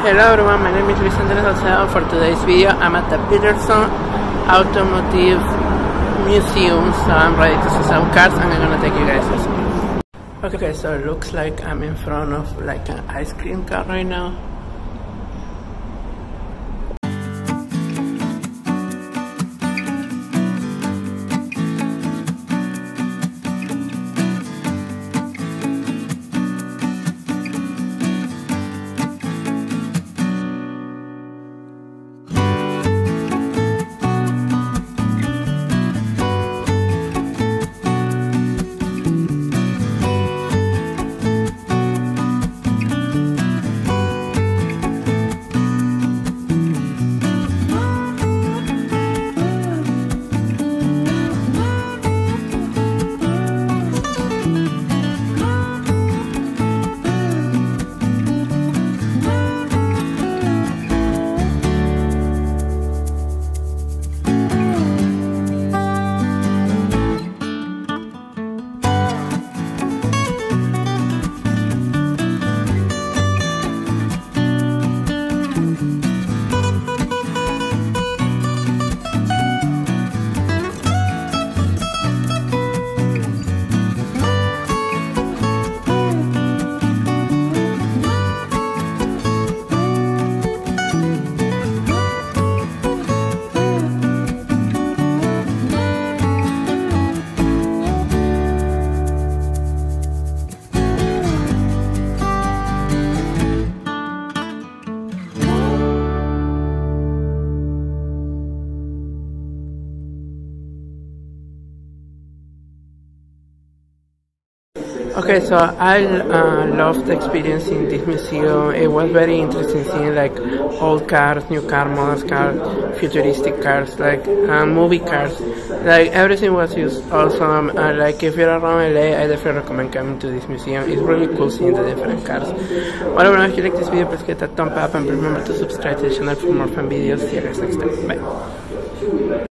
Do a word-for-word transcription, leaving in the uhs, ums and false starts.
Hello everyone, my name is Luis Andres Salcedo. For today's video, I'm at the Peterson Automotive Museum, so I'm ready to see some cars and I'm gonna take you guys with me. Okay, so it looks like I'm in front of like an ice cream car right now. Okay, so I uh, loved the experience in this museum. It was very interesting seeing like old cars, new car models, cars, futuristic cars, like uh, movie cars. Like everything was just awesome. Uh, like if you're around L A, I definitely recommend coming to this museum. It's really cool seeing the different cars. Whatever, if you like this video, please hit that thumb up and remember to subscribe to the channel for more fun videos. See you guys next time. Bye.